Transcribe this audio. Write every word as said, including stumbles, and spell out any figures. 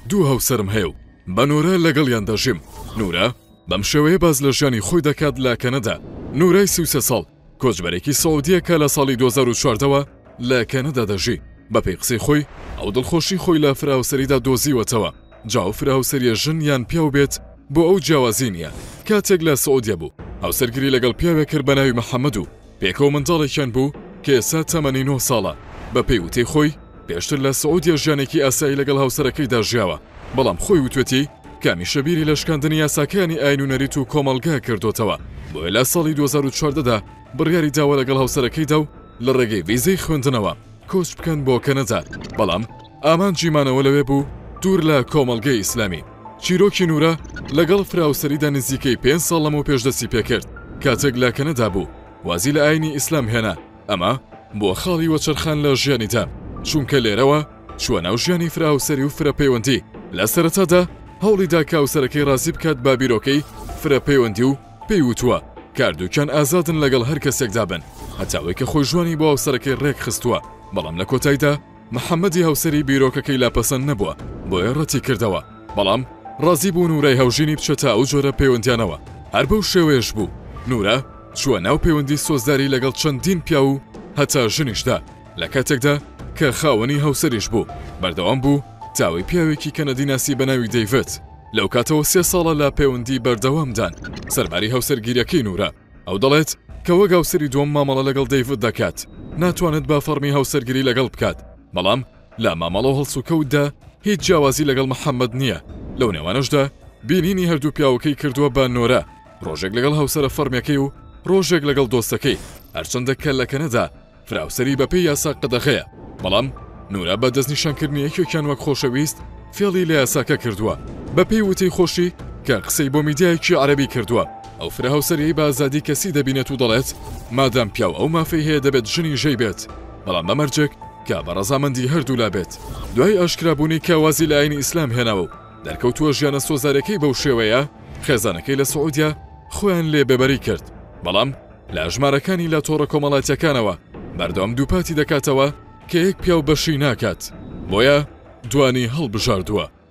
دوو هاوسەرم هەیە و بە نورە لەگەڵیان دەژیم. نورە بەم شێوەیە باز لە ژیانی خۆی دەکات لە کەنەدا. نورای سی و سێ ساڵ کۆچبەرێکی سەعودیە کە لە ساڵی دوو هەزار و چواردەوە لە کەنەدا دەژی. بەپێی قسەی خۆی ئەو دڵخۆشی خۆی لە فراوسەریدا دۆزیوەتەوە. جا و فراوسەریە ژن یان پیاو بێت بۆ ئەو جیاوازی نییە. کاتێک لە سەعودیە بوو هاوسەرگیری لەگەڵ پیاوێک کرد بە ناوی محەممەد و پێکەوە منداڵێکیان بوو کە ئێستا تەمەنی نۆ ساڵە. بە پێی وتەی خۆی پێشتر لە سەعودیە ژیانێکی ئاسایی لەگەڵ هاوسەرەکەیدا ژیاوە، بەڵام خۆی وتوێتی کامیشە بیری لە شکاندنی یاساکانی ئاین و نەریت و کۆمەڵگا کردوتەوە. بۆیە لە ساڵی دوو هەزار و چواردەدا بڕیاری داوە لەگەڵ هاوسەرەکەیدا و لە ڕێگەی ڤیزەی خوێندنەوە کۆچ بکەن بۆ کەنەدا، بەڵام ئامانجیمانەوە لەوێ بوو دوور لە کۆمەڵگەی ئیسلامی. چیرۆکی نورە لەگەڵ فراوسەریدا نزیکەی پێنج ساڵ لەمەوە پێشدەستی پێکرد. کاتێک لە کەنەدا بوو وازی لە ئاینی ئیسلام هێنا، ئەمە بۆ خاڵی وەچەرخان لە ژیانیدا، چونکە لێرەوە چووە ناو ژیانی فراوسەری و فرەپەیوەندی. لە سەرەتادا هەوڵیدا کە هاوسەرەکەی ڕازی بکات با بیرۆکەی فرەپەیوەندی و پێی وتووە کاردووکیان ئازادن لەگەڵ هەر کەسێکدا بن، هەتاوەی کە خۆی ژوانی بۆ هاوسەرەکەی ڕێک خستووە. بەڵام لە کۆتاییدا محەممەدی هاوسەری بیرۆکەکەی لاپەسەند نەبووە، بۆیە ڕەتی کردەوە، بەڵام ڕازی بوو نورای هەوژینی بچێتە ئەو جۆرە پەیوەندیانەوە. هەر بەو شێوەیەش بوو نورە چووە ناو پەیوەندی سۆزداری لەگەڵ چەندین پیا و هەتا ژنیشدا. لە کاتێکدا کە خاوەنی هاوسەریش بوو بەردەوام بوو تاوی پیاوێکی کەنەدی ناسی بە ناوی دەیڤد. لەو کاتەوە سێ ساڵە لە پەیوەندی بەردەوامدان سەرباری هاوسەرگیریەکەی نورە. ئەو دەڵێت کە وەک هاوسەری دووەم مامەڵە لەگەڵ دەیڤد دەکات، ناتوانێت با فەرمی هاوسەرگیری لەگەڵ بکات، بەڵام لە مامەڵەوە هەڵسو کەوتدا هیچ جیاوازی لەگەڵ محەممەد نییە. لەو نێوانەشدا بینینی هەردوو پیاوەکەی کردووە بە نۆرە، ڕۆژێک لەگەڵ هاوسەرە فەرمیەکەی و ڕۆژێک لەگەڵ دۆستەکەی، هەرچەندە کە لە کەنەدا فراوسەری بەپێی یاسا قەدەغەیە، بەڵام نورە بە دەستنیشانکردنی یەکێکیان وەک خۆشەویست فێڵی لە یاساکە کردووە. بەپێی وتەی خۆشی کە قسەی بۆ میدیایەکی عەرەبی کردووە، ئەو فرە هاوسەری بە ئازادی کەسی دەبینێت و دەڵێت مادام پیاو ئەو مافەی هەیە دەبێت ژنی ژەی بێت، بەڵام بەمەرجێک کە بە ڕەزامەندی هەردوو لا بێت. دوای ئاشکرابوونی کە وازی لە ئاینی ئیسلام هێناوە و دەرکەوتووە ژیانە سۆزارەکەی بەو شێوەیە، خێزانەکەی لە سەعودیا خۆیان لێ بێبەری کرد، بەڵام لە ژمارەکانی لە تۆڕە کۆمەڵاتیەکانەوە بەردەوام دووپاتی دەکاتەوە کە یەک پیاو بەشی ناکات، بۆیە دوانی هەڵبژاردووە.